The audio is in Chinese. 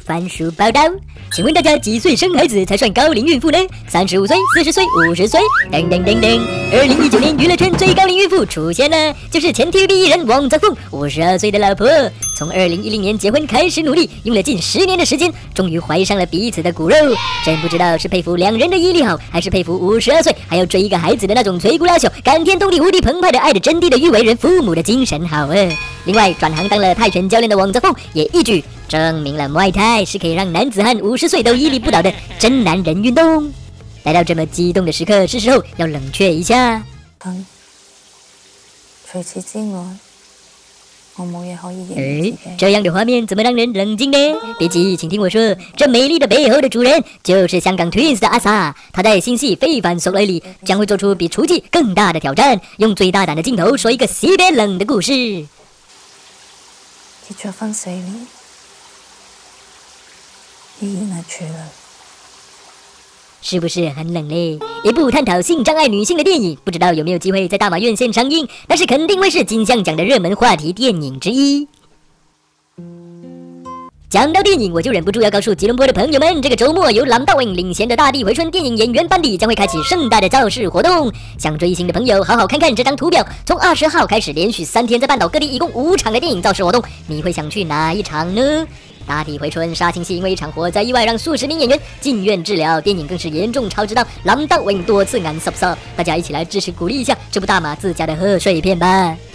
番薯报道。请问大家几岁生孩子才算高龄孕妇呢？35岁、40岁、50岁，等等等等。2019年娱乐圈最高龄孕妇出现了，就是前 TVB 艺人王泽凤52岁的老婆。从2010年结婚开始努力，用了近10年的时间，终于怀上了彼此的骨肉。真不知道是佩服两人的毅力好，还是佩服52岁还要追一个孩子的那种摧枯拉朽、感天动地、无敌澎湃的爱的真谛的誉为人父母的精神好啊！另外，转行当了泰拳教练的王泽凤也一举证明了 Muay Thai 是可以让男子汉50岁都屹立不倒的真男人运动。来到这么激动的时刻，是时候要冷却一下。 除此之外，我冇嘢可以形容自己。 这样的画面怎么让人冷静呢？别急，请听我说，这美丽的背后的主人就是香港 Twins 的阿 sa。他在新戏《非凡手雷》里将会做出比雏妓更大的挑战，用最大胆的镜头说一个特别冷的故事。 结咗婚4年，依然係處女。 是不是很冷嘞？一部探讨性障碍女性的电影，不知道有没有机会在大马院线上映，但是肯定会是金像奖的热门话题电影之一。讲到电影，我就忍不住要告诉吉隆坡的朋友们，这个周末由蓝道颖领衔的大地回春电影演员班底将会开启盛大的造势活动。想追星的朋友，好好看看这张图表，从20号开始，连续3天在半岛各地一共5场的电影造势活动，你会想去哪一场呢？大地回春杀青戏因为一场火灾意外让数十名演员进院治疗，电影更是严重超支到蓝道颖多次眼濕濕，大家一起来支持鼓励一下这部大马自家的贺岁片吧。